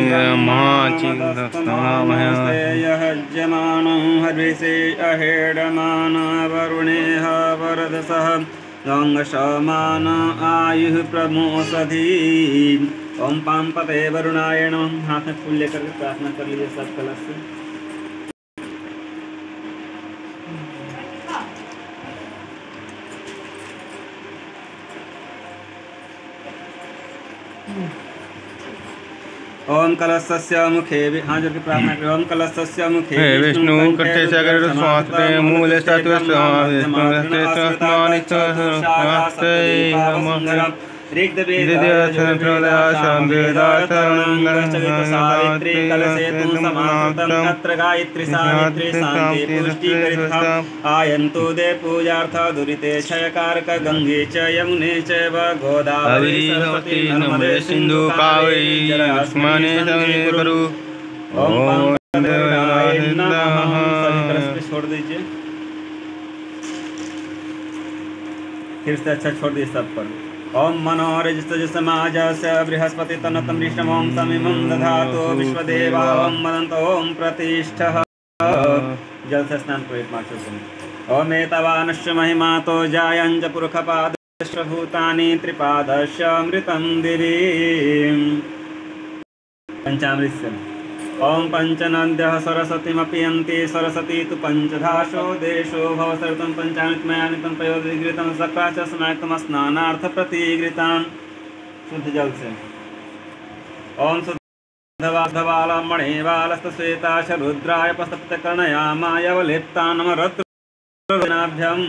यजमानं हर्विषे अहेडमान वरुणेह वरदसः गंगशमान आयुः प्रमोषधि। ओम पांपते वरुणाय नमः। हाथ में फूल लेकर के प्रार्थना कर लीजिए सब कलश से। ओम कलशस्य मुखे हाथ जोड़ के प्रार्थना करें। ओम कलशस्य मुखे विष्णु कंठे सागर स्वास्ते मूले आयन्तु दे पूजार्थ दुरिते क्षयकारक गंगे च यमुने च गोदावरी सरस्वती नर्मदे सिंधु कावेरी जलस्मिन् करो। ओम छोड़ दीजिए फिर से अच्छा छोड़ दीजिए सब पर। ओम मनोरजित समाजस्य बृहस्पति तन्नतं विष्णुं समिमं दधातु विश्वदेवा ओम मदन्त ओम प्रतिष्ठः। जल से स्नान करें। ओम एतवानश्च महिमा तो जायंच पुरुषपादश्च भूतानि त्रिपादश्च अमृतं दिवि। पंचामृत। ओम पंचनद्यः सरस्वतीमपि यन्ति सरस्वती तु पंचधाशो देशो भव सर्वं पंचामृतमयामितं पयोधिघृतं सकाश स्नातम स्नानार्थ प्रतिघृतां। शुद्ध जल से। ओम धवालमणिवालस्तश्वेताश रुद्राय पस्तप्तकर्णयामायवलिप्तानमरत्नाभ्यम्।